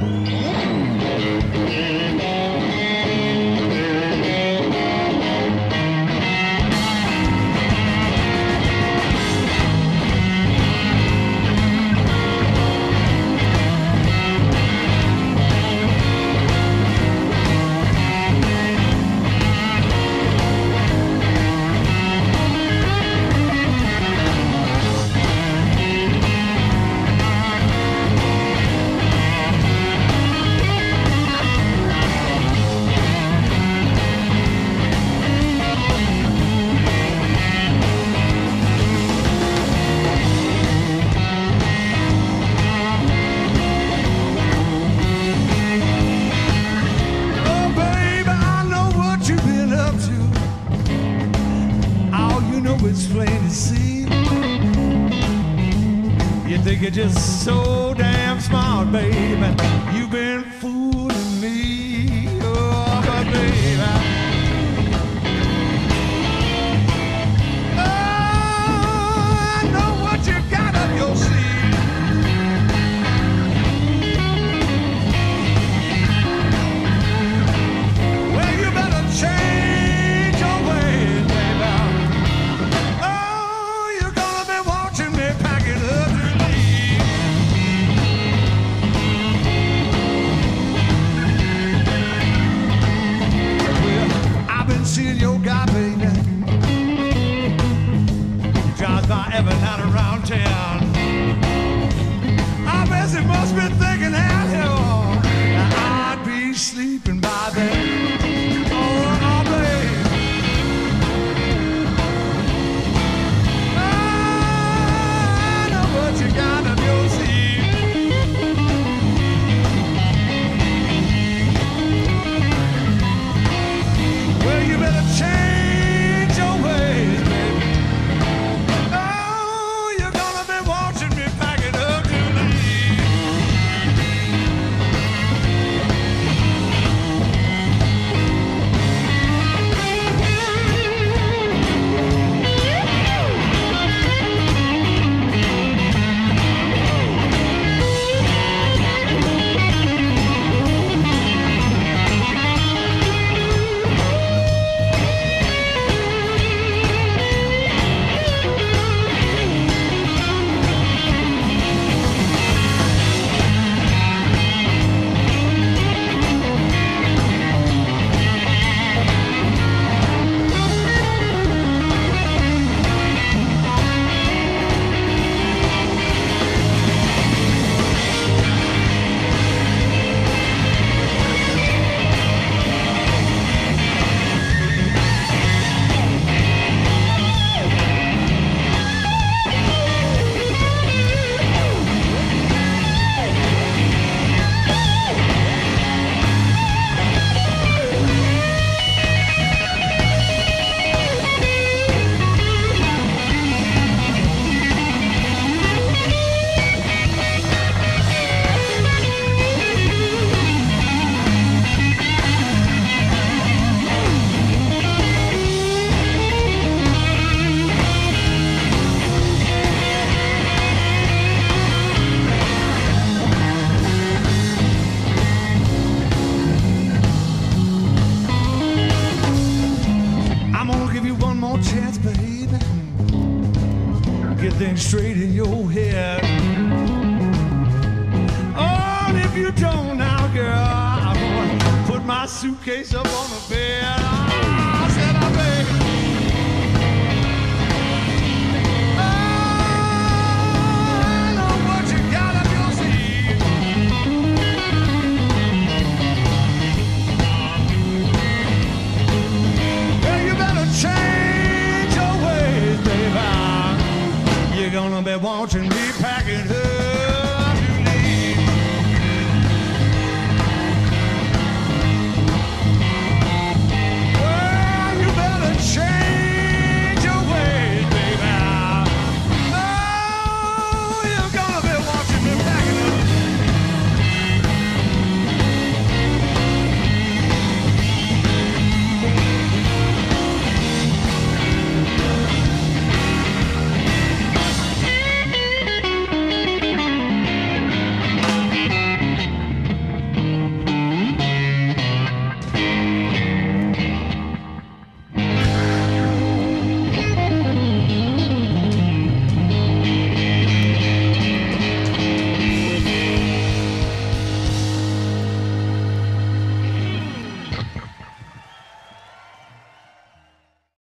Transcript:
It's plain to see. You think you're just so damn smart, baby. You've been fooling me, oh, but baby. Oh, I know what you got up your sleeve. Well, you better change your ways, baby. Seeing your guy, baby, drives by every night around town. I guess he must be thinking out here that I'd be sleeping by then. Oh, baby. I know what you got up your sleeve. Well, you better change your ways, baby. Oh, you're gonna be watching me pack it up to leave. Get things straight in your head. Oh, and if you don't now, girl, I'm gonna put my suitcase up on the bed.